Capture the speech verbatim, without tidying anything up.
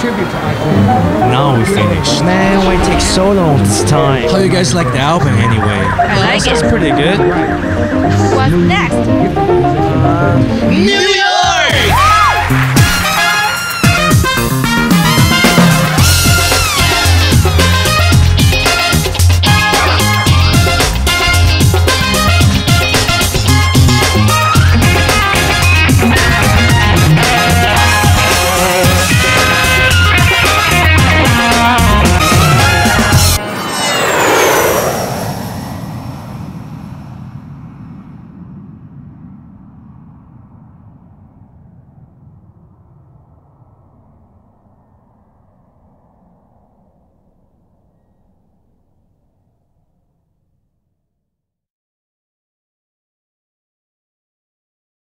Now we finished. Man, why it takes so long this time? How you guys like the album anyway? I like It's it. pretty good. What's next? New York!